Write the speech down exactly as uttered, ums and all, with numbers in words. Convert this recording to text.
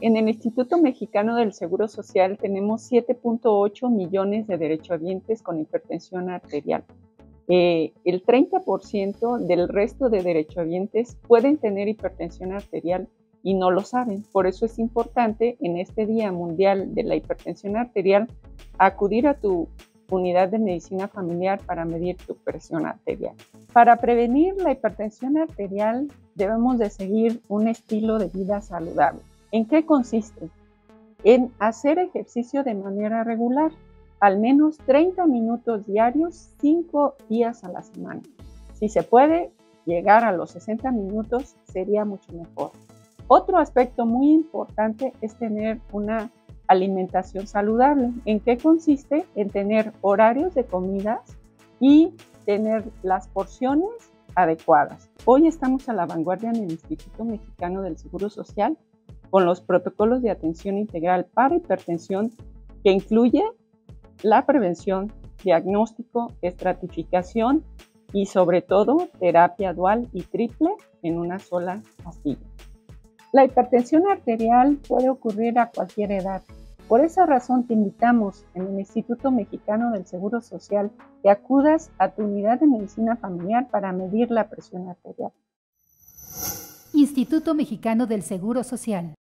En el Instituto Mexicano del Seguro Social tenemos siete punto ocho millones de derechohabientes con hipertensión arterial. Eh, el treinta por ciento del resto de derechohabientes pueden tener hipertensión arterial y no lo saben. Por eso es importante en este Día Mundial de la Hipertensión Arterial acudir a tu unidad de medicina familiar para medir tu presión arterial. Para prevenir la hipertensión arterial debemos de seguir un estilo de vida saludable. ¿En qué consiste? En hacer ejercicio de manera regular, al menos treinta minutos diarios, cinco días a la semana. Si se puede llegar a los sesenta minutos, sería mucho mejor. Otro aspecto muy importante es tener una alimentación saludable. ¿En qué consiste? En tener horarios de comidas y tener las porciones adecuadas. Hoy estamos a la vanguardia en el Instituto Mexicano del Seguro Social con los protocolos de atención integral para hipertensión que incluye la prevención, diagnóstico, estratificación y sobre todo terapia dual y triple en una sola pastilla. La hipertensión arterial puede ocurrir a cualquier edad. Por esa razón te invitamos en el Instituto Mexicano del Seguro Social que acudas a tu unidad de medicina familiar para medir la presión arterial. Instituto Mexicano del Seguro Social.